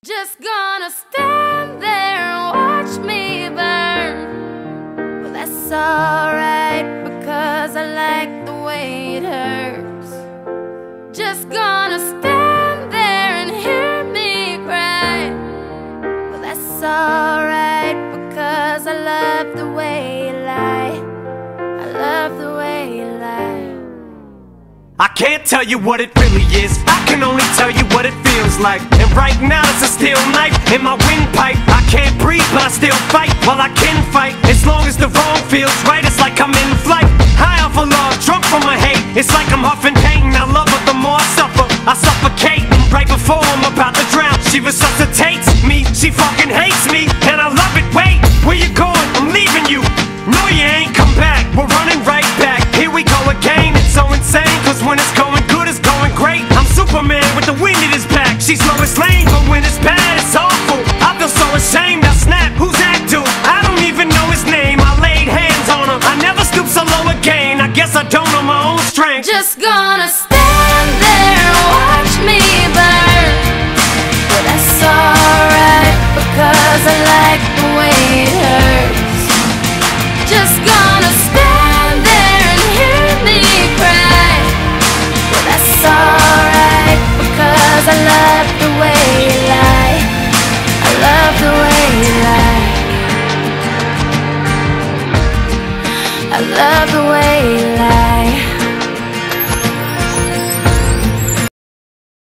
Just gonna stand there and watch me burn. Well, that's alright, because I like the way it hurts. Just gonna stand there and hear me cry. Well, that's alright, because I love the way you lie. I love the way you lie. I can't tell you what it really is, I can only tell you what it feels like. And right now it's a steel knife in my windpipe. I can't breathe but I still fight, while I can fight. As long as the wrong feels right, it's like I'm in flight. High off of love, drunk from my hate. It's like I'm huffing pain, I love her the more I suffer. I suffocate, right before I'm about to drown. She resuscitates me, she fucking hates me, and I love it. Wait, where you going? I'm leaving you. No, you ain't come back, we're running right back. Here we go again, it's so insane, cause when it's going good, it's going great. I'm Superman with the wind in his back. She's Lois Lane, but when it's bad, it's awful. I feel so ashamed, I snap, who's that dude? I don't even know his name, I laid hands on him. I never stoop so low again, I guess I don't know my own strength. Just gonna